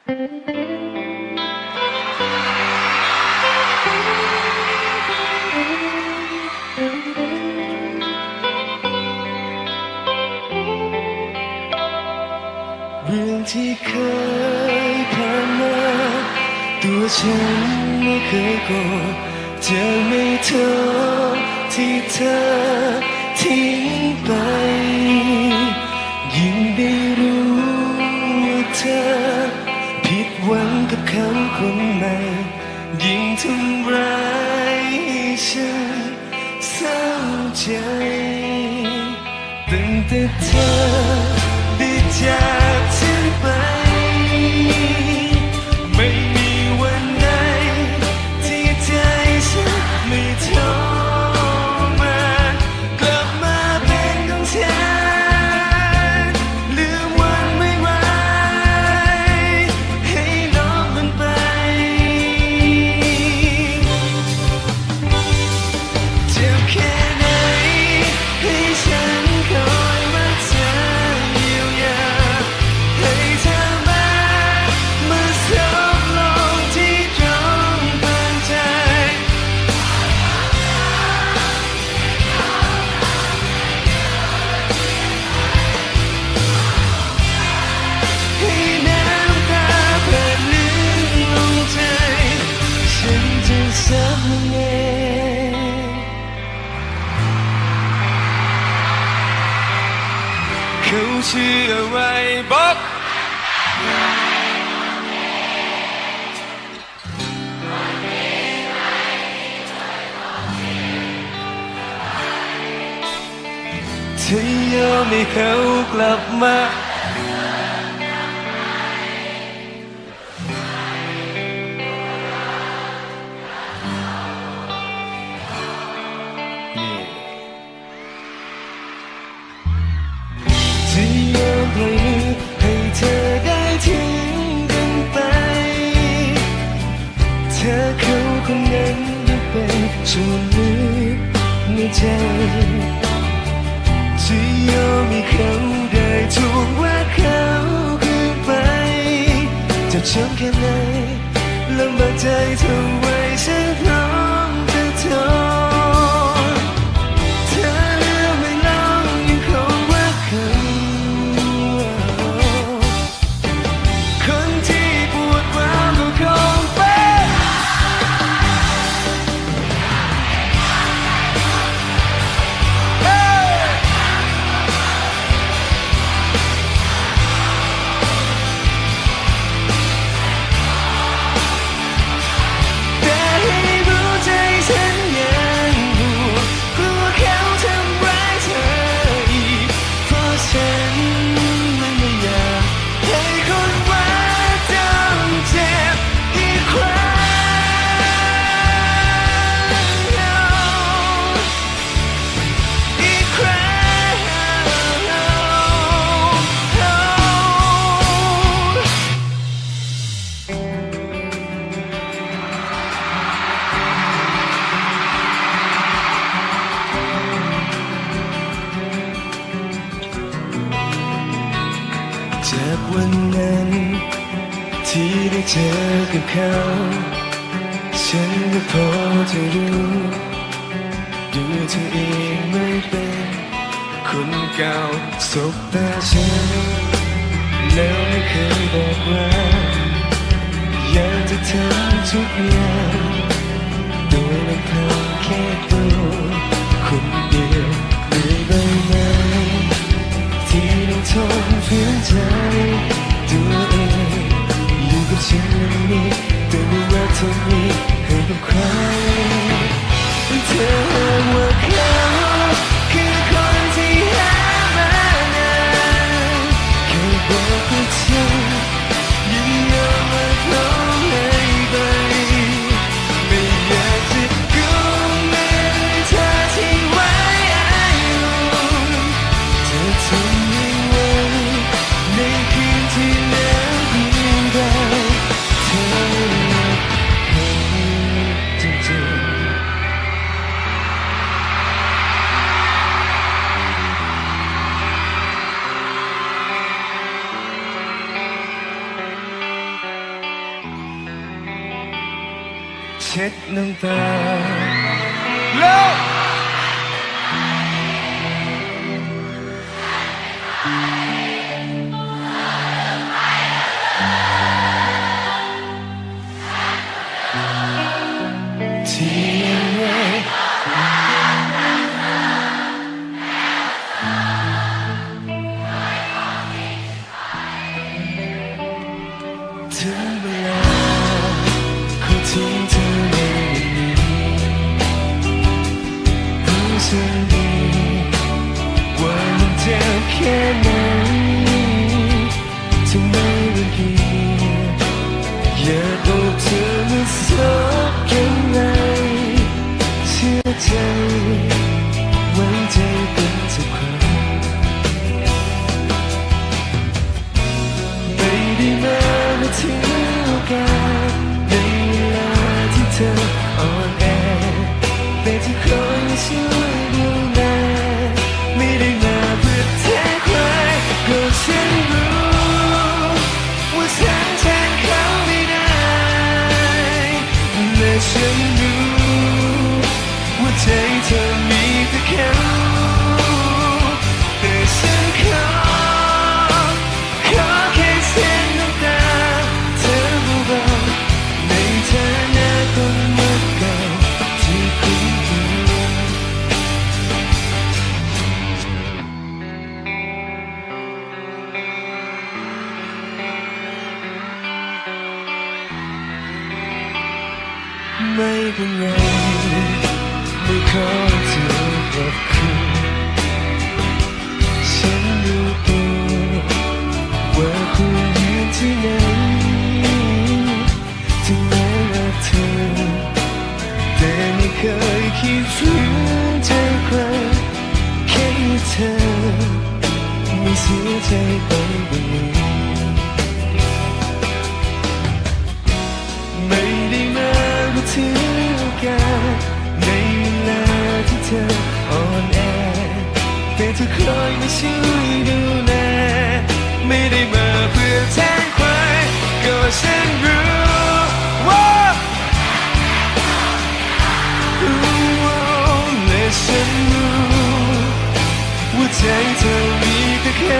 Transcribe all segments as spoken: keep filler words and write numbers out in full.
เรื่องที่เคยผ่านมาตัวฉันไม่เคยโกรธจะไม่โทษที่เธอทิ้งไปยิ่งได้รู้ว่าเธอผิดหวังกับเขาคนใหม่ยิ่งทำร้ายให้ฉันเศร้าใจตั้งแต่เธอได้จากฉันไปไม่มีวันใดที่ใจฉันไม่ทรมานกลับมาเป็นของฉันลืมวันไม่ไหวให้ลบมันไปเจ็บแค่ไหนให้ฉันคอยรักเธอเยียวยาให้เธอมามาซบลงที่ตรงปลายใจให้น้ำตาผ่านลึกลงใจฉันจะซับมันเองเขาชื่ออะไรบอกเธอยอมให้เขากลับมาจะยอมปล่อยมือให้เธอได้ทิ้งกันไปเธอเขาคนนั้นได้เป็นส่วนลึกในใจจะยอมให้เขาได้ถูกว่าเขาคืนไปจะช้ำแค่ไหนลำบากใจเท่าไรฉันพร้อมจะทนเธอเลือกไม่ลองยังคงรักเขาคนที่ปวดร้าวก็คงเป็นแต่ให้รู้ใจฉันยังห่วงกลัวเขาทำร้ายเธออีกเพราะฉันมันไม่อยากให้คนรักต้องเจ็บอีกครั้งอีกครั้งจากวันนั้นที่ได้เจอกับเขาฉันก็พอจะรู้ดูเธอเองไม่เป็นคนเก่าสบตาฉันแล้วไม่เคยบอกว่าอยากจะทำทุกอย่างโดยลำพังแค่ตัวคนเดียวเลยได้ไหมที่ต้องทนฝืนใจตัวเองอยู่กับฉันวันนี้แต่ไม่ว่าเธอมีให้กับใครเธอห้ามว่าเขาคือคนที่หามานานแค่บอกว่าเธอยินยอมมาพร้อมให้ไปไม่อยากจะกู้เงินเธอทิ้งไว้อายุเธอทำยังไงในคืเช็ดน้ำตาแล้วที่ยังไงถึงเวลาเขาทิ้งเธอในวันนี้รู้สึกดีว่ามันเจ็บแค่ไหนทำไมบางทีอยากเอาเธอมาสักยังไงเชื่อใจไว้ใจกันสักครั้งไม่ได้มามาถึงโอกาสในเวลาที่เธออ่อนแอแต่ที่คอยมาช่วยดูแลไม่ได้มาเพื่อแทนใครเพราะฉันรู้ว่าฉันแทนเขาไม่ได้และฉันรู้ว่าใจเธอมีแต่เขาแต่ฉันขอขอแค่เส้นน้ำตาเธอเบาๆในฐานะคนรักเก่าที่คุ้นเคยไม่เป็นไรไม่ขอเธอกลับคืนฉันรู้ตัวว่าคุณยืนที่ไหนถึงแม้ว่าเธอแต่ไม่เคยคิดฝืนใจใครแค่เธอไม่เสียใจไปบ้างไม่ได้มาเพื่อถือโอกาสในเวลาที่เธออ่อนแอแต่เธอคอยมาช่วยดูแลไม่ได้มาเพื่อแทนใครก็ฉันรู้ว่าและฉันรู้ว่าใจเธอมีแต่เขา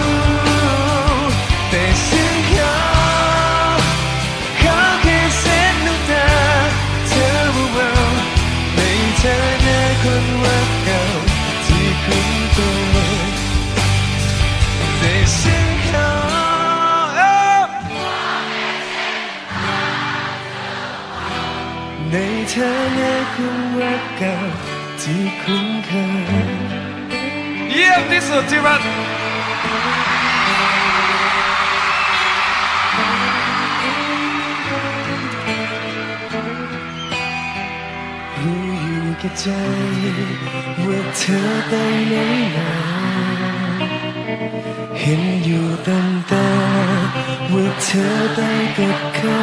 แต่ฉันขอขอแค่เส้นน้ำตาเธอเบาๆในฐานะคนรักเก่าที่คุ้นเคยแต่ฉันขอในฐานะคนรักเก่าที่คุ้นเคยเยี่ยมที่สุดที่รักรู้อยู่แก่ใจว่าเธอไปไหนมาเห็นอยู่ตามตาว่าเธอไปกับเขา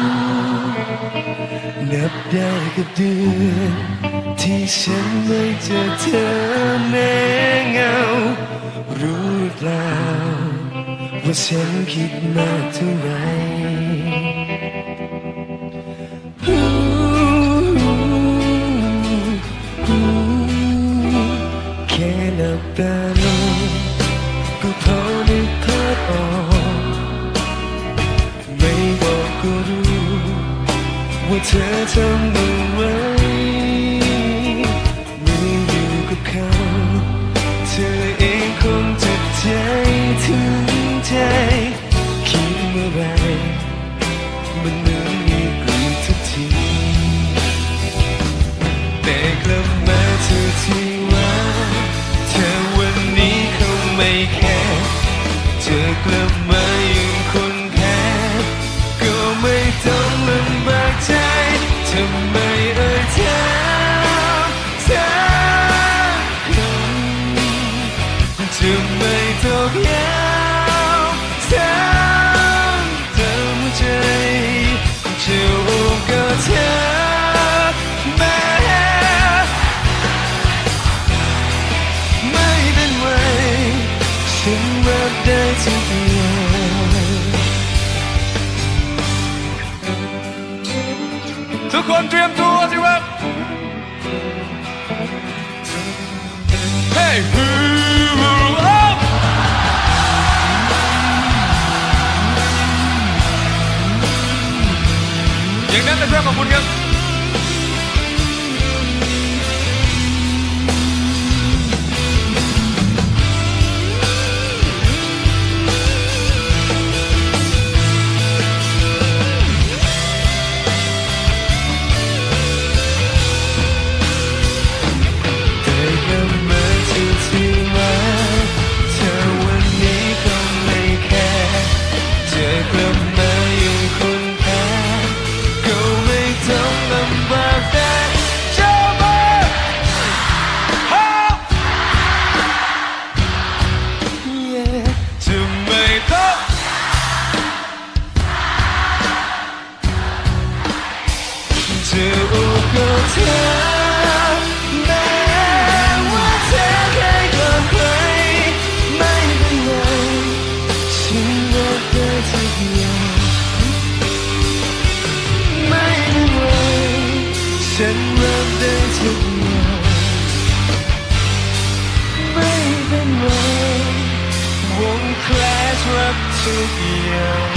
นับได้กับเดือนที่ฉันไม่เจอเธอแม้เงารู้หรือเปล่าว่าฉันคิดมากเท่าไรแค่หลับตาลงก็พอนึกภาพออกไม่บอกก็รู้ว่าเธอทำอะไรเมื่ออยู่กับเขาเธอเองคงเจ็บใจถึงใจคิดเมื่อไรมันเหมือนมีกลิ่นทุกทีแต่กลับมาเธอที่ว่าเธอวันนี้คงไม่แค่เธอกลับมายังคนแพ้ก็ไม่ต้องลำบากใจทำไมเอ่ยเธอคนเตรียมตัวสิครับเฮ้ยฮูฮูอัพอย่างนั้นนะครับขอบคุณครับจะโอ้ก็เธอแม้ว่าเธอเคยกอดใครไม่เป็นไรฉันรักเธอทุกอย่างไม่เป็นไรฉันรักเธอทุกอย่างไม่เป็นไรวงแคลชรักทุกอย่าง